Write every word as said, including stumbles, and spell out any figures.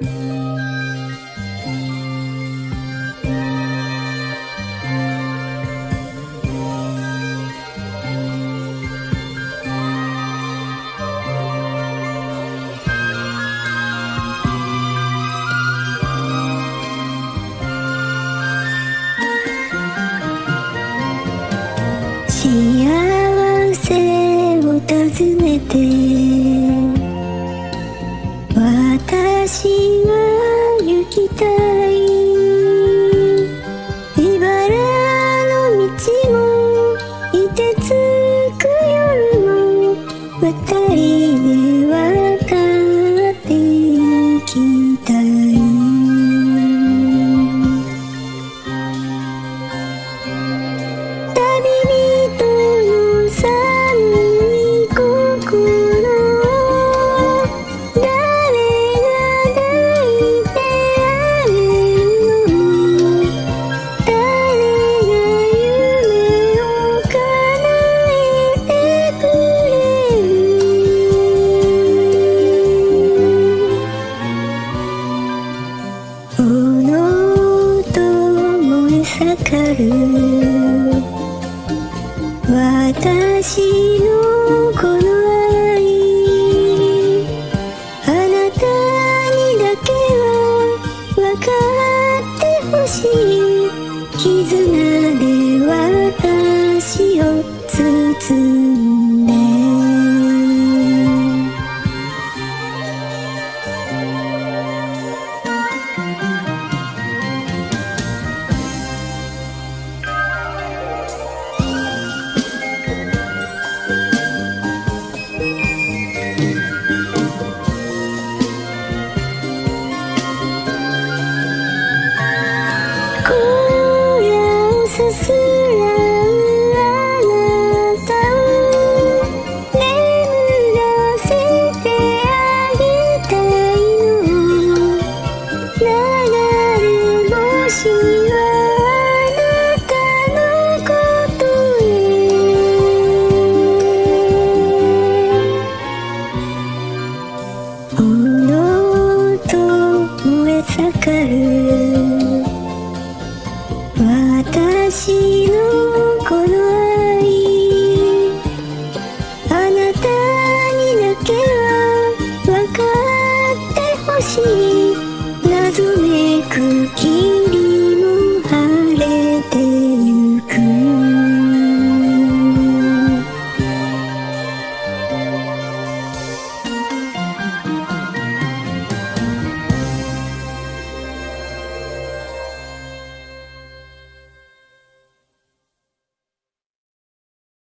幸せを訪ねて私は行きたい。茨の道も凍てつく夜も二人で渡って行きたい。私のこの愛、あなたにだけは分かってほしい。絆で私を包んでさすらうあなたを眠らせてあげたいの。流れ星はあなたのことへ炎と燃え盛る私のこの愛、あなたにだけは分かってほしい。